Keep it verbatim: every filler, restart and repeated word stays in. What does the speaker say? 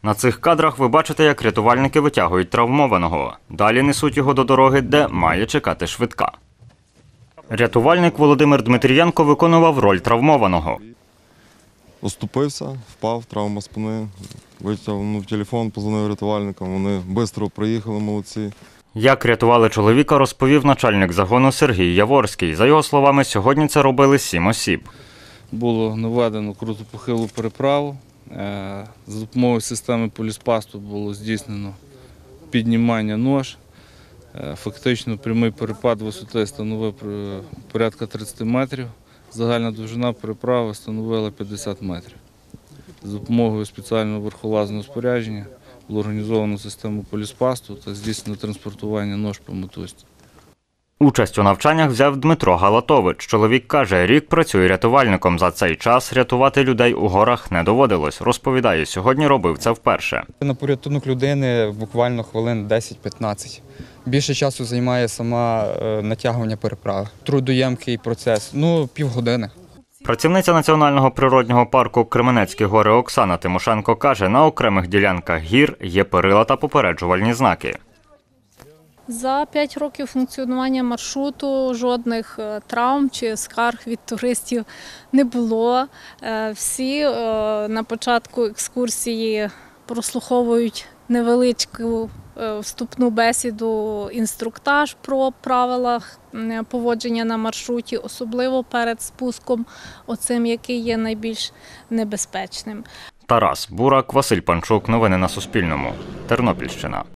На цих кадрах ви бачите, як рятувальники витягують травмованого. Далі несуть його до дороги, де має чекати швидка. Рятувальник Володимир Дмитрієнко виконував роль травмованого. Оступився, впав, травма спини, витягнув телефон, подзвонив рятувальникам, вони швидко приїхали, молодці. Як рятували чоловіка, розповів начальник загону Сергій Яворський. За його словами, сьогодні це робили сім осіб. Було наведено крутопохилу переправу. За допомогою системи поліспасту було здійснено піднімання нож. Фактично прямий перепад висоти становив порядка тридцять метрів. Загальна довжина переправи становила п'ятдесят метрів. За допомогою спеціального верхолазного спорядження було організовано систему поліспасту та здійснено транспортування нож по мотузці. Участь у навчаннях взяв Дмитро Галатович. Чоловік каже, рік працює рятувальником. За цей час рятувати людей у горах не доводилось. Розповідає, сьогодні робив це вперше. На порятунок людини буквально хвилин десять-п'ятнадцять. Більше часу займає сама натягування переправи. Трудоємкий процес, ну, півгодини. Працівниця Національного природнього парку Кременецькі гори Оксана Тимошенко каже, на окремих ділянках гір є перила та попереджувальні знаки. За п'ять років функціонування маршруту жодних травм чи скарг від туристів не було. Всі на початку екскурсії прослуховують невеличку вступну бесіду, інструктаж про правила поводження на маршруті, особливо перед спуском, оцим, який є найбільш небезпечним. Тарас Бурак, Василь Панчук. Новини на Суспільному. Тернопільщина.